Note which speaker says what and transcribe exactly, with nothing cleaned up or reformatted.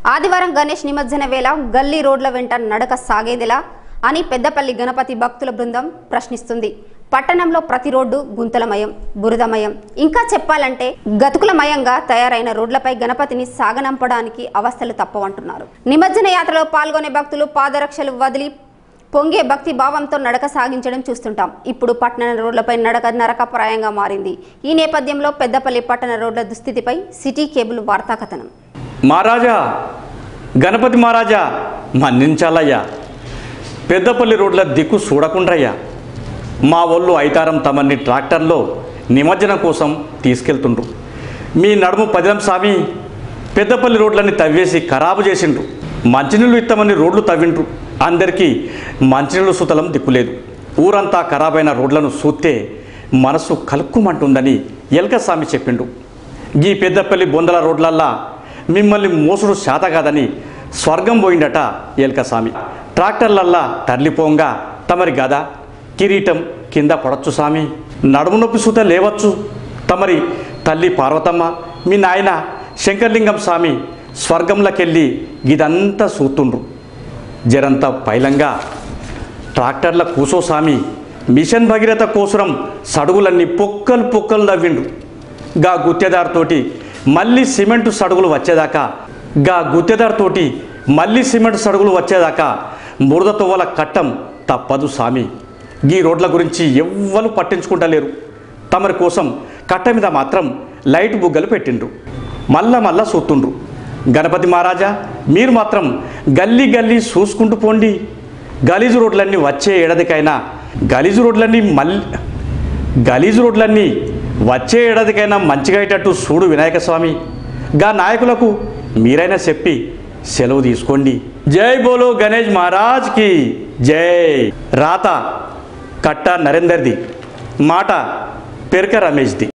Speaker 1: ఆదివారం గణేష్ నిమజ్జన వేళ గల్లీ రోడ్ల వెంట నడక సాగేదిలా అని పెద్దపల్లి గణపతి భక్తుల బృందం ప్రశ్నిస్తుంది. పట్టణంలో ప్రతి రోడ్డు గుంతలమయం, బురదమయం, ఇంకా చెప్పాలంటే గతుకులమయంగా తయారైన రోడ్లపై గణపతిని సాగనంపడానికి అవస్థలు తప్పవంటున్నారు. నిమజ్జన యాత్రలో పాల్గొనే భక్తులు పాదరక్షలు వదిలి పొంగే భక్తి భావంతో నడక సాగించడం చూస్తుంటాం. ఇప్పుడు పట్టణ రోడ్లపై నడక నరకప్రాయంగా మారింది. ఈ నేపథ్యంలో పెద్దపల్లి పట్టణ రోడ్ల దుస్థితిపై సిటీ కేబుల్ వార్తా కథనం.
Speaker 2: మహారాజా గణపతి మహారాజా మన్నించాలయ్యా, పెద్దపల్లి రోడ్ల దిక్కు చూడకుండ్రయ్యా. మా వాళ్ళు ఐతారం తమన్ని ట్రాక్టర్లో నిమజ్జనం కోసం తీసుకెళ్తుండ్రు. మీ నడుము పదిలం స్వామి పెద్దపల్లి రోడ్లన్నీ తవ్వేసి ఖరాబు చేసిండ్రు. మంచినీళ్ళు ఇస్తామని రోడ్లు తవ్విండ్రు. అందరికీ మంచినీళ్ళు సుతలం దిక్కులేదు. ఊరంతా ఖరాబైన రోడ్లను చూస్తే మనసు కలుక్కుమంటుందని ఎల్కస్వామి చెప్పిండు. ఈ పెద్దపల్లి బొందల రోడ్లల్లా మిమ్మల్ని మోసుడు శాత కాదని స్వర్గం పోయిందట ఎల్కస్వామి. ట్రాక్టర్లల్లా తరలిపోంగా తమరి గద కిరీటం కింద పడచ్చు స్వామి, నడుము నొప్పి సూత లేవచ్చు. తమరి తల్లి పార్వతమ్మ, మీ నాయన శంకర్లింగం స్వామి స్వర్గంలోకెళ్ళి ఇదంతా చూస్తుండ్రు. జరంతా పైలంగా ట్రాక్టర్ల కూసో స్వామి, మిషన్ భగీరథ కోసరం సడుగులన్నీ పొక్కలు పొక్కలు నవ్విండ్రు. గా గుత్తెదారుతోటి మళ్ళీ సిమెంటు సడుగులు వచ్చేదాకా గా గుత్తెదారుతోటి మళ్ళీ సిమెంటు సడుగులు వచ్చేదాకా బురద తొవ్వల కట్టం తప్పదు స్వామి. ఈ రోడ్ల గురించి ఎవ్వరు పట్టించుకుంటలేరు. తమరి కోసం కట్ట మీద మాత్రం లైట్ బుగ్గలు పెట్టిండ్రు. మళ్ళా మళ్ళా చూస్తుండ్రు. గణపతి మహారాజా మీరు మాత్రం గల్లీ గల్లీ చూసుకుంటూ పోండి. గలీజు రోడ్లన్నీ వచ్చే ఏడాదికైనా గలీజు రోడ్లన్నీ మళ్ళీ గలీజు రోడ్లన్నీ వచ్చే ఏడాదికైనా మంచిగా అయ్యేటట్టు చూడు వినాయక స్వామి. గా నాయకులకు మీరైనా చెప్పి సెలవు తీసుకోండి. జై బోలో గణేష్ మహారాజ్కి జై. రాత కట్ట నరేందర్ది, మాట పెరక రమేష్ది.